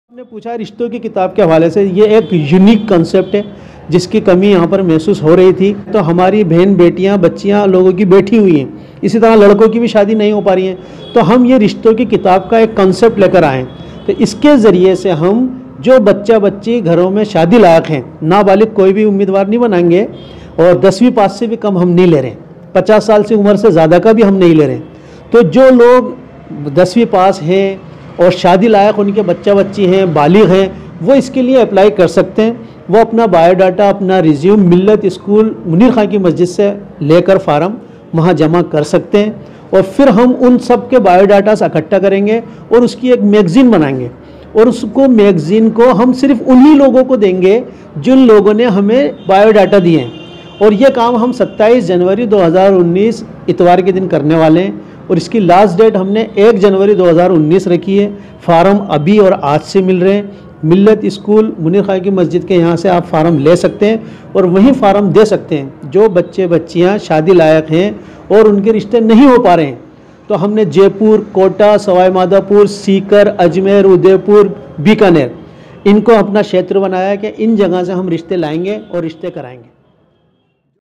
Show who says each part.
Speaker 1: आपने पूछा रिश्तों की किताब के हवाले से, ये एक यूनिक कंसेप्ट है जिसकी कमी यहाँ पर महसूस हो रही थी। तो हमारी बहन बेटियाँ बच्चियाँ लोगों की बैठी हुई हैं, इसी तरह लड़कों की भी शादी नहीं हो पा रही हैं। तो हम ये रिश्तों की किताब का एक कंसेप्ट लेकर आए। तो इसके ज़रिए से हम जो बच्चा बच्ची घरों में शादी लायक हैं, नाबालिग कोई भी उम्मीदवार नहीं बनाएंगे और 10वीं पास से भी कम हम नहीं ले रहे, 50 साल से उम्र से ज़्यादा का भी हम नहीं ले रहे। तो जो लोग 10वीं पास हैं और शादी लायक उनके बच्चा बच्ची हैं, बालिग हैं, वो इसके लिए अप्लाई कर सकते हैं। वो अपना बायोडाटा, अपना रिज्यूम मिल्लत स्कूल मुनीर खां की मस्जिद से लेकर फार्म वहाँ जमा कर सकते हैं और फिर हम उन सब के बायोडाटा से इकट्ठा करेंगे और उसकी एक मैगज़ीन बनाएंगे और उसको मैगज़ीन को हम सिर्फ उन्हीं लोगों को देंगे जिन लोगों ने हमें बायोडाटा दिए हैं। और ये काम हम 27 जनवरी 2019 इतवार के दिन करने वाले हैं और इसकी लास्ट डेट हमने 1 जनवरी 2019 रखी है। फार्म अभी और आज से मिल रहे हैं। मिल्लत स्कूल मुनीर खां की मस्जिद के यहाँ से आप फार्म ले सकते हैं और वहीं फार्म दे सकते हैं जो बच्चे बच्चियाँ शादी लायक हैं और उनके रिश्ते नहीं हो पा रहे हैं। तो हमने जयपुर, कोटा, सवाई माधोपुर, सीकर, अजमेर, उदयपुर, बीकानेर, इनको अपना क्षेत्र बनाया कि इन जगह से हम रिश्ते लाएंगे और रिश्ते कराएंगे।